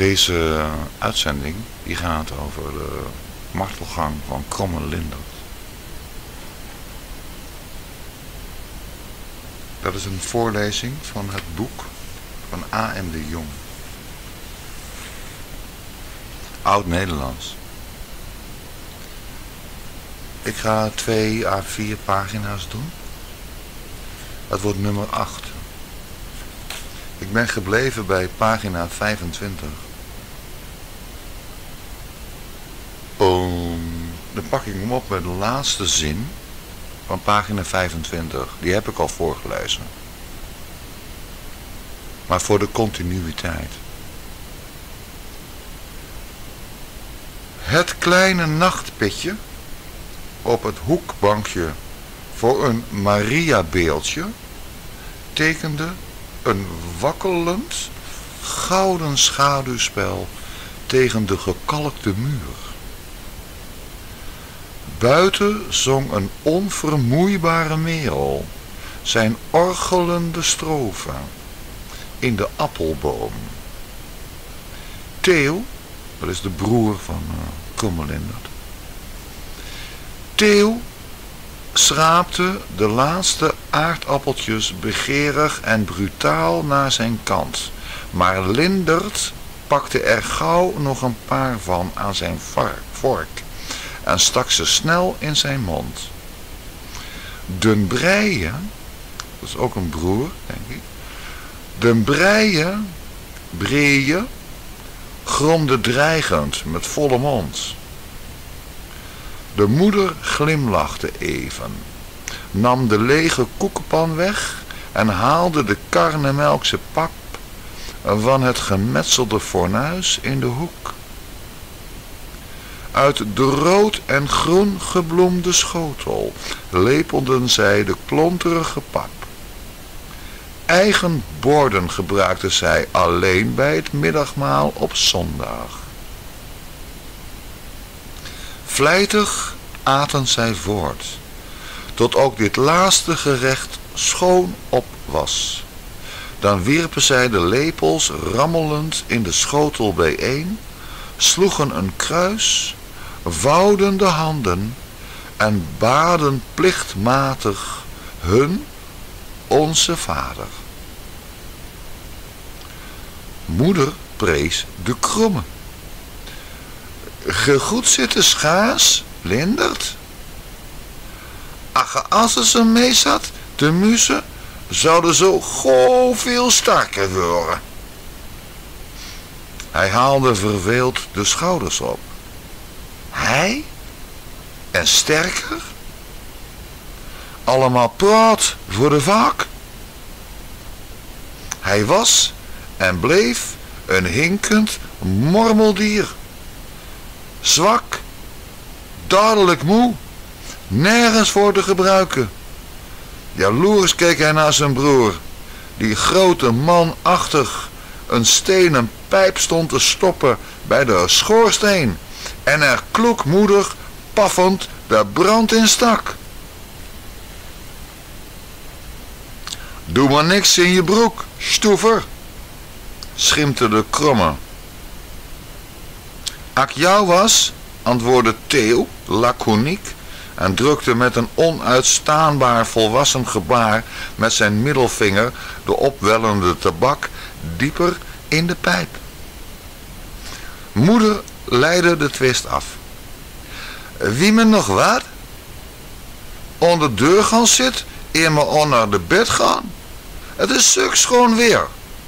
Deze uitzending die gaat over de martelgang van Kromme Lindert. Dat is een voorlezing van het boek van A.M. de Jong. Oud-Nederlands. Ik ga 2 à 4 pagina's doen. Dat wordt nummer 8. Ik ben gebleven bij pagina 25. Dan pak ik hem op met de laatste zin van pagina 25. Die heb ik al voorgelezen. Maar voor de continuïteit. Het kleine nachtpitje op het hoekbankje voor een Maria-beeldje tekende een wakkelend gouden schaduwspel tegen de gekalkte muur. Buiten zong een onvermoeibare merel zijn orgelende strofe in de appelboom. Theo, dat is de broer van Kromme Lindert. Theo schraapte de laatste aardappeltjes begeerig en brutaal naar zijn kant. Maar Lindert pakte er gauw nog een paar van aan zijn vork en stak ze snel in zijn mond. Den Breije, dat is ook een broer, denk ik. Den Breije gromde dreigend met volle mond. De moeder glimlachte even, nam de lege koekenpan weg en haalde de karnemelkse pap van het gemetselde fornuis in de hoek. Uit de rood en groen gebloemde schotel lepelden zij de klonterige pap. Eigen borden gebruikte zij alleen bij het middagmaal op zondag. Vlijtig aten zij voort, tot ook dit laatste gerecht schoon op was. Dan wierpen zij de lepels rammelend in de schotel bijeen, sloegen een kruis, vouwden de handen en baden plichtmatig hun onze Vader. Moeder prees de Kromme. Gegoed zitten schaars, Lindert. Als ze ze mee zat, de muze, zouden zo veel sterker worden. Hij haalde verveeld de schouders op. Hij? En sterker? Allemaal praat voor de vaak. Hij was en bleef een hinkend mormeldier. Zwak, dadelijk moe, nergens voor te gebruiken. Jaloers keek hij naar zijn broer, die grote manachtig een stenen pijp stond te stoppen bij de schoorsteen en er kloekmoedig, paffend de brand in stak. Doe maar niks in je broek, stoever, schimpte de Kromme. Ak jou was, antwoordde Theo laconiek en drukte met een onuitstaanbaar volwassen gebaar met zijn middelvinger de opwellende tabak dieper in de pijp. Moeder leidde de twist af. Wie me nog wat? Onder de deur gaan zit, eer me onder de bed gaan. Het is zulk schoon weer.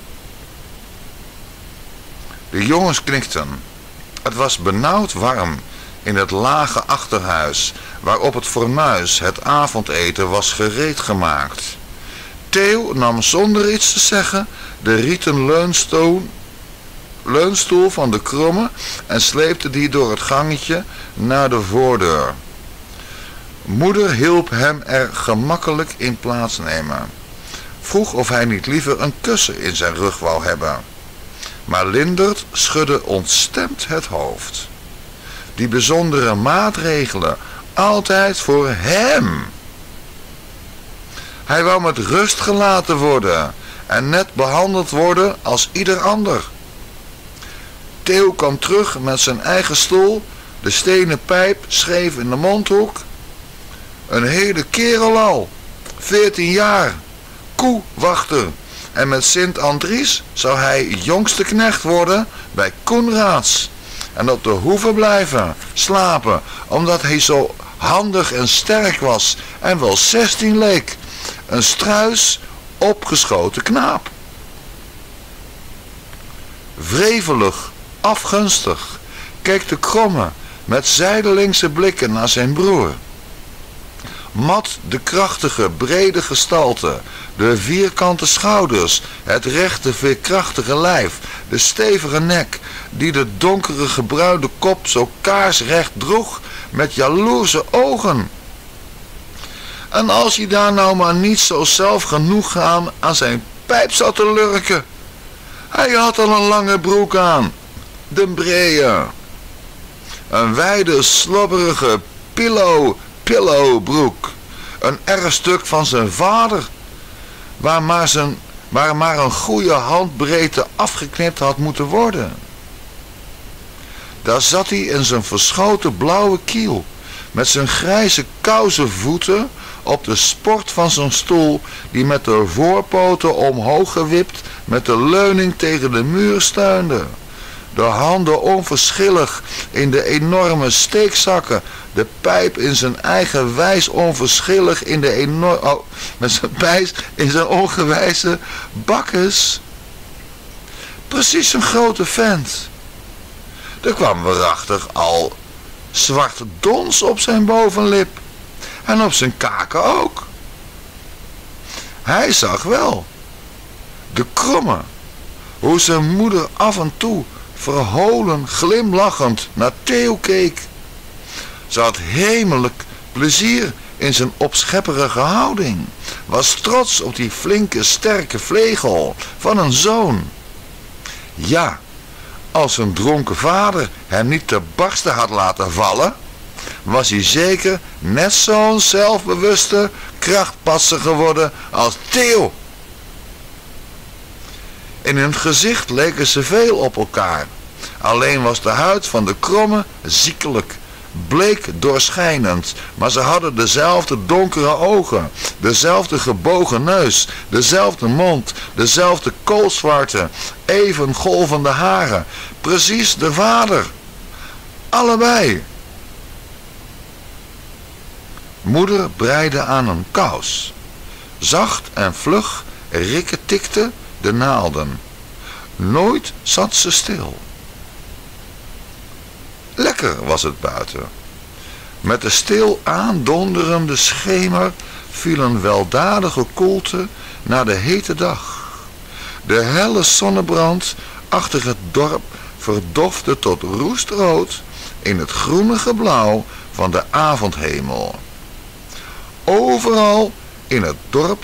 De jongens knikten. Het was benauwd warm in het lage achterhuis, waarop het fornuis het avondeten was gereed gemaakt. Theo nam zonder iets te zeggen de rieten leunstoel van de Kromme en sleepte die door het gangetje naar de voordeur. Moeder hielp hem er gemakkelijk in plaatsnemen. Vroeg of hij niet liever een kussen in zijn rug wou hebben. Maar Lindert schudde ontstemd het hoofd. Die bijzondere maatregelen, altijd voor hem. Hij wou met rust gelaten worden en net behandeld worden als ieder ander. Theo kwam terug met zijn eigen stoel, de stenen pijp scheef in de mondhoek. Een hele kerel al, 14 jaar, koewachter. En met Sint-Andries zou hij jongste knecht worden bij Koenraads. En op de hoeve blijven, slapen, omdat hij zo handig en sterk was en wel 16 leek. Een struis, opgeschoten knaap. Wrevelig, afgunstig, keek de Kromme met zijdelingse blikken naar zijn broer. Mat de krachtige, brede gestalte, de vierkante schouders, het rechte, veerkrachtige lijf, de stevige nek, die de donkere gebruinde kop zo kaarsrecht droeg, met jaloerse ogen. En als hij daar nou maar niet zo zelfgenoegzaam aan zijn pijp zat te lurken. Hij had al een lange broek aan, de brede. Een wijde, slobberige pillowbroek. Een erfstuk van zijn vader, waar maar een goede handbreedte afgeknipt had moeten worden. Daar zat hij in zijn verschoten blauwe kiel, met zijn grijze kousen voeten op de sport van zijn stoel, die met de voorpoten omhoog gewipt met de leuning tegen de muur steunde. De handen onverschillig in de enorme steekzakken, de pijp in zijn eigen wijs onverschillig in de met zijn pijs in zijn ongewijze bakkes. Precies een grote vent. Er kwam waarachtig al zwarte dons op zijn bovenlip en op zijn kaken ook. Hij zag wel, de Kromme, hoe zijn moeder af en toe verholen glimlachend naar Theo keek. Ze had hemelijk plezier in zijn opschepperige houding, was trots op die flinke sterke vlegel van een zoon. Ja, als een dronken vader hem niet te barsten had laten vallen, was hij zeker net zo'n zelfbewuste krachtpatser geworden als Theo. In hun gezicht leken ze veel op elkaar. Alleen was de huid van de Kromme ziekelijk, bleek doorschijnend, maar ze hadden dezelfde donkere ogen, dezelfde gebogen neus, dezelfde mond, dezelfde koolzwarte, even golvende haren, precies de vader. Allebei. Moeder breide aan een kous. Zacht en vlug rikketikte de naalden. Nooit zat ze stil. Lekker was het buiten. Met de stil aandonderende schemer viel een weldadige koelte naar de hete dag. De helle zonnebrand achter het dorp verdofte tot roestrood in het groenige blauw van de avondhemel. Overal in het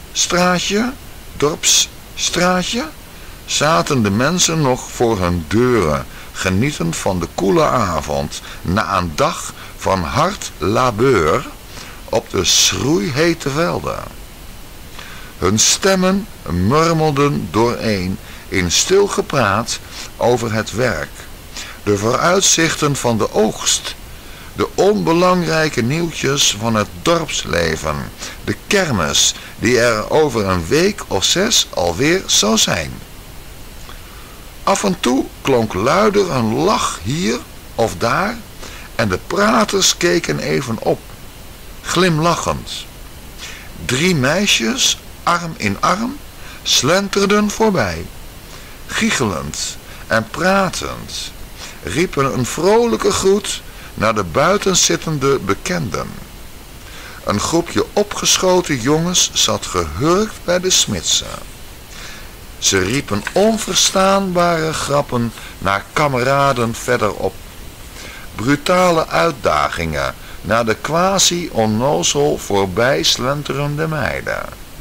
dorpsstraatje zaten de mensen nog voor hun deuren, genietend van de koele avond, na een dag van hard labeur op de schroeihete velden. Hun stemmen murmelden dooreen in stil gepraat over het werk, de vooruitzichten van de oogst, de onbelangrijke nieuwtjes van het dorpsleven, de kermis die er over een week of 6 alweer zou zijn. Af en toe klonk luider een lach hier of daar en de praters keken even op, glimlachend. 3 meisjes, arm in arm, slenterden voorbij, giechelend en pratend, riepen een vrolijke groet naar de buitenzittende bekenden. Een groepje opgeschoten jongens zat gehurkt bij de smidse. Ze riepen onverstaanbare grappen naar kameraden verderop. Brutale uitdagingen naar de quasi-onnozel voorbij slenterende meiden.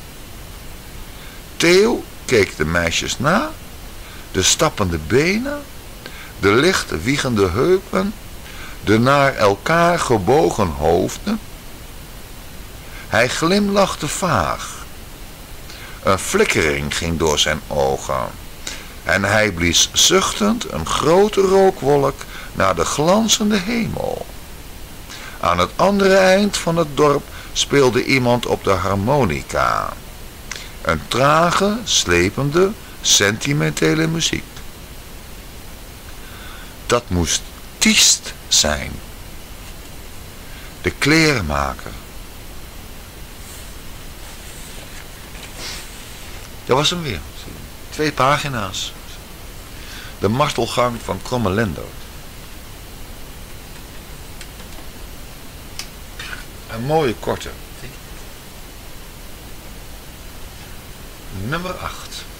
Theo keek de meisjes na, de stappende benen, de licht wiegende heupen, de naar elkaar gebogen hoofden. Hij glimlachte vaag. Een flikkering ging door zijn ogen. En hij blies zuchtend een grote rookwolk naar de glanzende hemel. Aan het andere eind van het dorp speelde iemand op de harmonica. Een trage, slepende, sentimentele muziek. Dat moest Tiest zijn. De kleermaker. Dat was hem weer. 2 pagina's. De martelgang van Krommelendo. Een mooie korte. Nummer 8.